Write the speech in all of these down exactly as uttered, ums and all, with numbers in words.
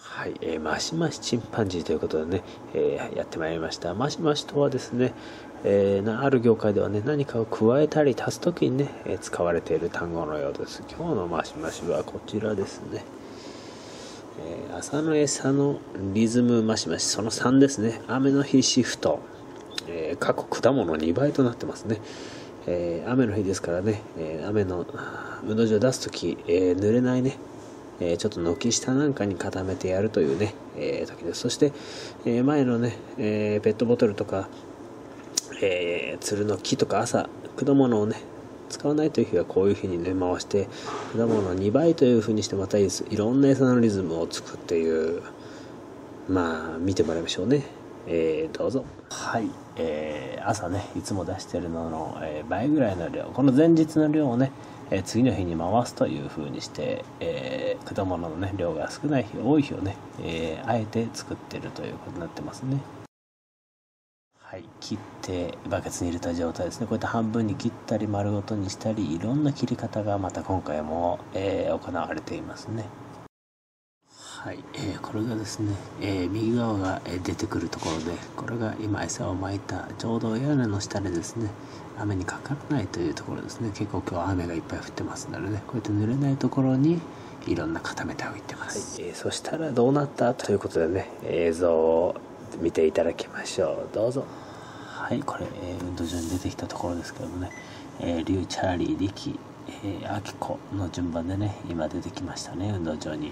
はい、えー、マシマシチンパンジーということでね、えーやってまいりました。マシマシとはですね、えーある業界ではね、何かを加えたり足すときにね、えー使われている単語のようです。今日のマシマシはこちらですね。えー朝の餌のリズムマシマシ、そのさんですね。雨の日シフト、えー過去果物にばいとなってますね。えー雨の日ですからね、えー雨の運動場を出すとき、えー濡れないね、えーちょっと軒下なんかに固めてやるというね、えー時です。そして、えー前のね、えーペットボトルとか、えー、つるの木とか朝果物をね使わないという日はこういうふうにね回して果物をにばいというふうにしてまたいろんな餌のリズムを作っていう、まあ見てもらいましょうね。えー、どうぞ。はい、えー、朝ねいつも出してるのの、えー、倍ぐらいの量、この前日の量をね、えー、次の日に回すという風にして、えー、果物のね量が少ない日多い日をね、えー、あえて作ってるということになってますね。はい、切ってバケツに入れた状態ですね。こうやって半分に切ったり丸ごとにしたり、いろんな切り方がまた今回も、えー、行われていますね。はい、えー、これがですね、えー、右側が出てくるところで、これが今餌をまいたちょうど屋根の下でですね、雨にかからないというところですね。結構今日は雨がいっぱい降ってますのでね、こうやって濡れないところにいろんな固めておいてます。はい、えー、そしたらどうなったということでね、映像を見ていただきましょう。どうぞ。はい、これ、えー、運動場に出てきたところですけどもね、えー、リュウ、チャーリー、リキ、えー、アキコの順番でね今出てきましたね、運動場に。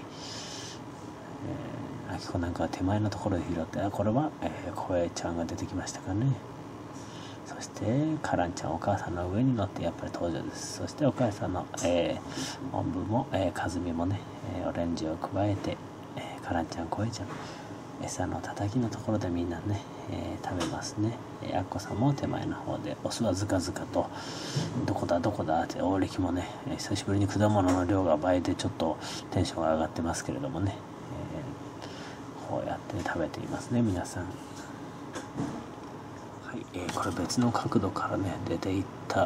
えー、アキコなんかは手前のところで拾って、あこれは、えー、コエちゃんが出てきましたかね。そしてカランちゃん、お母さんの上に乗ってやっぱり登場です。そしてお母さんの、えー、おんぶも、えー、カズミもね、えー、オレンジを加えて、えー、カランちゃん、コエちゃん、餌のたたきのところでみんなね、えー、食べますね。えー、アッコさんも手前の方でオスはずかずかとどこだどこだって大力もね、えー、久しぶりに果物の量が倍でちょっとテンションが上がってますけれどもね、えー、こうやって食べていますね皆さん。はい、えー、これ別の角度からね出ていった、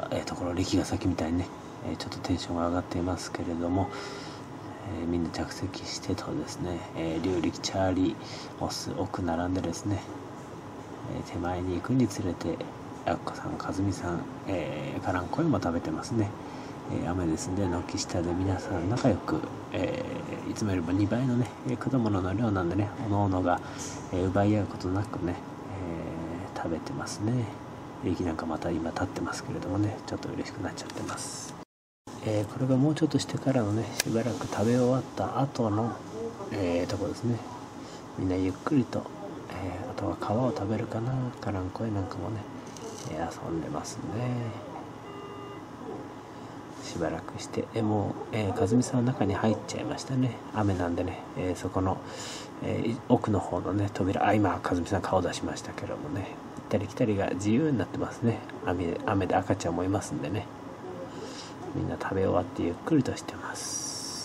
えー、ところ、力が先みたいにね、えー、ちょっとテンションが上がっていますけれども、えー、みんな着席してとですね、えー、リュウ、リキ、チャーリー、オス、奥並んでですね、えー、手前に行くにつれてアッコさん、カズミさん、えー、カランコエも食べてますね。えー、雨ですんで軒下で皆さん仲良く、えー、いつもよりもにばいのね果物の量なんでね、おのおのが、えー、奪い合うことなくね、えー、食べてますね。リキなんかまた今立ってますけれどもね、ちょっと嬉しくなっちゃってます。えー、これがもうちょっとしてからのねしばらく食べ終わった後の、えー、ところですね。みんなゆっくりと、えー、あとは皮を食べるかな、カランコエなんかもね、えー、遊んでますね。しばらくして、えもう、えー、かずみさんの中に入っちゃいましたね。雨なんでね、えー、そこの、えー、奥の方のね扉、あ今かずみさん顔出しましたけどもね、行ったり来たりが自由になってますね。雨で雨で赤ちゃんもいますんでね、みんな食べ終わってゆっくりとしてます。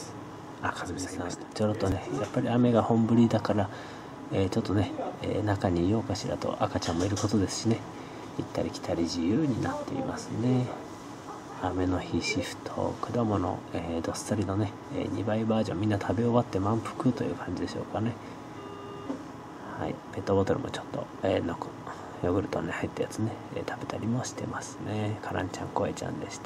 あ、かずみさんいました。ちょろっとねやっぱり雨が本降りだから、えー、ちょっとね、えー、中にいようかしらと、赤ちゃんもいることですしね、行ったり来たり自由になっていますね。雨の日シフト、果物、えー、どっさりのね、えー、にばいバージョン、みんな食べ終わって満腹という感じでしょうかね。はい、ペットボトルもちょっと、えー、のヨーグルトに入ったやつね、えー、食べたりもしてますね。カランちゃん、コエちゃんでした。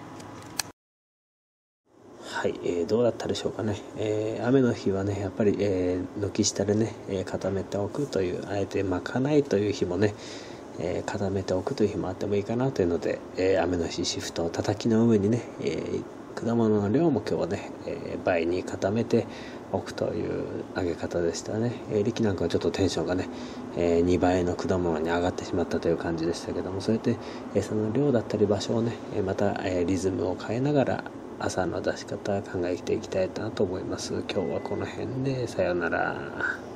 はい、えー、どうだったでしょうかね。えー、雨の日はねやっぱり、えー、軒下でね、えー、固めておくという、あえて巻かないという日もね、えー、固めておくという日もあってもいいかなというので、えー、雨の日シフトをたたきの上にね、えー、果物の量も今日はね、えー、倍に固めておくという揚げ方でしたね。えー、力なんかはちょっとテンションがね、えー、にばいの果物に上がってしまったという感じでしたけども、そうやって、えー、その量だったり場所をね、えー、また、えー、リズムを変えながら朝の出し方考えていきたいなと思います。今日はこの辺でさようなら。